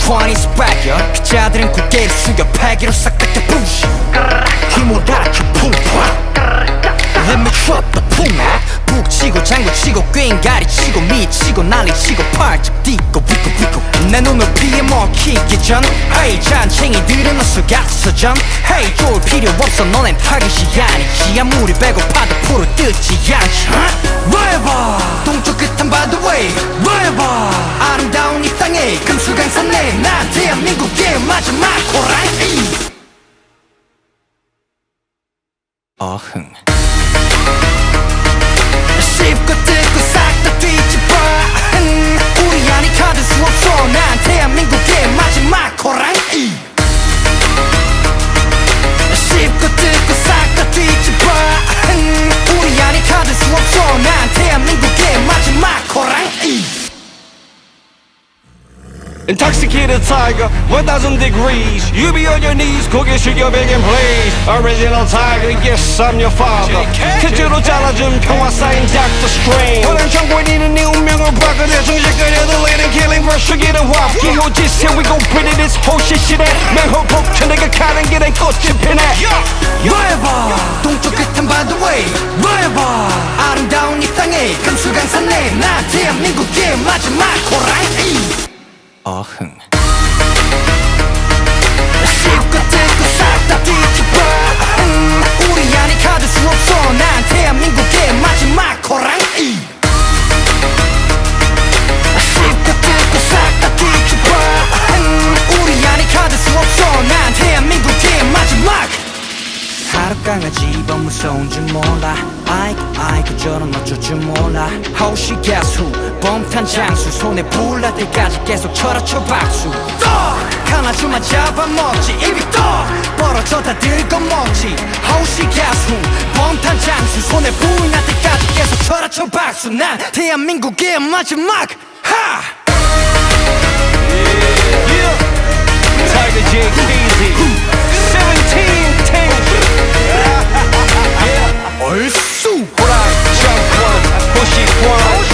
20s back 야 피자들은 고개를 숙여 패기로 싹 닦여 부시 힘을 갖춰 쿵팡 Let me drop the 풍악 북치고 장구치고 꽹가리치고 미치고 난리치고 팔짝 딛고 비꼬 내 눈을 피해 먹히기 전 Hey 잔챙이들은 어서 갔어 전 Hey 좋을 필요 없어 너넨 타깃이 아니지 아무리 배고파도 풀을 뜯지 않지 Wherever 동쪽 끝한 by the way Wherever 아름다운 이 땅에 금수강산에 난 대한민국의 마지막 호랑이 어흥 씹고 뜯고 싹 다 뒤집어 우리 안이 가질 수 없어 난 대한민국의 마지막 호랑이 씹고 뜯고 싹 다 뒤집어 우리 안이 가질 수 없어 난 대한민국의 마지막 호랑이 Intoxicated tiger, 1000 degrees. You be on your knees, 고개 숙여 begging please. Original tiger, yes I'm your father. 크주로 잘라준 평화 쌓인 Dr. Strange. 호랑 정권이는 네 운명을 바꿔내 정신까지 들리는 killing rush 죽이는 화합. 기호지스 here we go pretty this HOSHI 시대. 맹호 폭천 내가 가는 길엔 꽃이 피네. Wherever 동쪽 끝은 by the way Wherever 아름다운 이 땅에 금수강산에 난 대한민국의 마지막 호랑이 어흥 씹고 뜯고 싹 다 뒤집어 우리 안이 가질 수 없어 난 대한민국의 마지막 호랑이 씹고 뜯고 싹 다 뒤집어 우리 안이 가질 수 없어 난 대한민국의 마지막 하루 강아지 더 무서운 줄 몰라 아이고 저런 어쩔 줄 몰라 호시 가수 범탄 장수 손에 불 날 때까지 계속 쳐라쳐 박수 하나쯤만 잡아먹지 입이 떡 벌어져 다 들고 먹지 호시 가수 범탄 장수 손에 불 날 때까지 계속 쳐라쳐 박수 난 대한민국의 마지막 하 Tiger J Easy 17 Tank 얼쑤 호랑 정권 호시 권